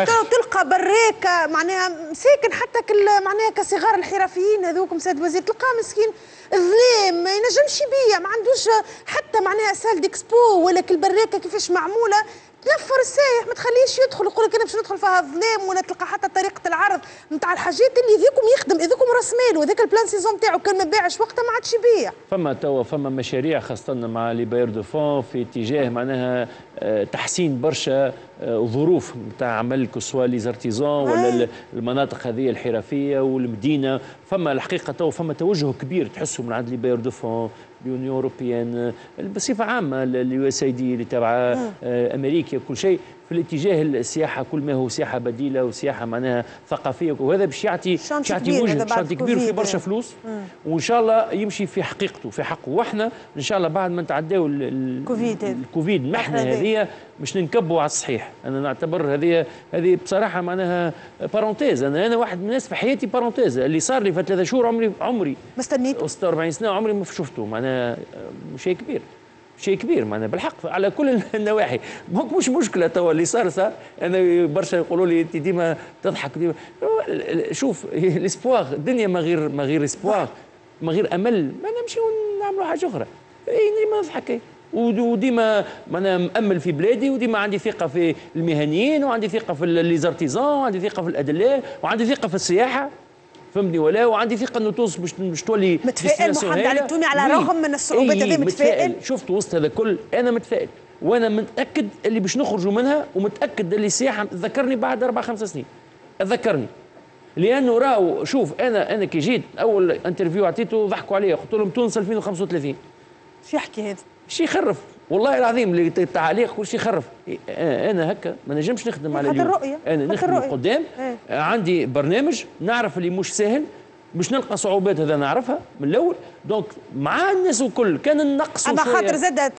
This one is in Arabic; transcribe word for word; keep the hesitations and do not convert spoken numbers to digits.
تلقى بريكه معناها مساكن حتى كل معناها كصغار الحرفيين هذوك مساد وزير تلقاه مسكين ظلام ما ينجمش يبيع ما عندوش حتى معناها سال ديكسبو ولا كل بريكه كيفاش معموله تنفر السايح ما تخليش يدخل يقول لك انا باش ندخل فيها ظلام ولا تلقى حتى طريقه العرض نتاع الحاجات اللي ذيكم يخدم هذوكم راس مال وذاك البلان سيزون نتاعو كان ما باعش وقتها ما عادش يبيع. فما توا فما مشاريع خاصه مع لي باير دو فون في اتجاه معناها تحسين برشا ظروف نتاع عمل كسوا لي زارتيزون ولا المناطق هذه الحرفيه والمدينه فما الحقيقه توا فما توجه كبير تحسوا من عند لي باير دو فون اليونيون اوروبيان بصفه عامه اليو اس اي دي اللي تبع امريكا كل شيء في الاتجاه السياحه كل ما هو سياحه بديله وسياحه معناها ثقافيه وهذا باش يعطي باش يعطي وجه شانتي كبير في برشا فلوس وان شاء الله يمشي في حقيقته في حقه واحنا ان شاء الله بعد ما نتعداو الكوفيد الكوفيد المحنه هذه باش ننكبوا على الصحيح. انا نعتبر هذه هذه بصراحه معناها بارونتيز انا انا واحد من الناس في حياتي بارونتيز اللي صار لي في ثلاثة شهور عمري عمري ما استنيت ستة وأربعين سنه عمري ما شفته معناها شيء كبير شيء كبير معناها بالحق على كل النواحي مش مشكله توا اللي صار صار انا برشا يقولوا لي انت ديما تضحك ديما شوف الاسبوار الدنيا ما غير ما غير اسبوار ما غير امل ما نمشيو نعملوا حاجه اخرى اي ما نضحك وديما انا مامل في بلادي وديما عندي ثقه في المهنيين وعندي ثقه في لي زارتيزون وعندي ثقه في الادلاء وعندي ثقه في السياحه فهمني ولا وعندي ثقه انه تونس باش باش تولي متفائل محمد علي التوني على الرغم من الصعوبات هذه متفائل شفت وسط هذا كل انا متفائل وانا متاكد اللي باش نخرجوا منها ومتاكد اللي السياحه تذكرني بعد اربع خمس سنين تذكرني لانه راهو شوف انا انا كي جيت اول انترفيو عطيته ضحكوا عليا قلت لهم تونس ألفين وخمسة وثلاثين شو يحكي هذا؟ شي يخرف والله العظيم اللي التعليق كل شيء يخرف انا هكا ما نجمش نخدم على اليوم الرؤية. انا نخدم قدام ايه. عندي برنامج نعرف اللي مش سهل باش نلقى صعوبات هذا نعرفها من الاول دونك مع الناس الكل كان النقص اما خاطر زاد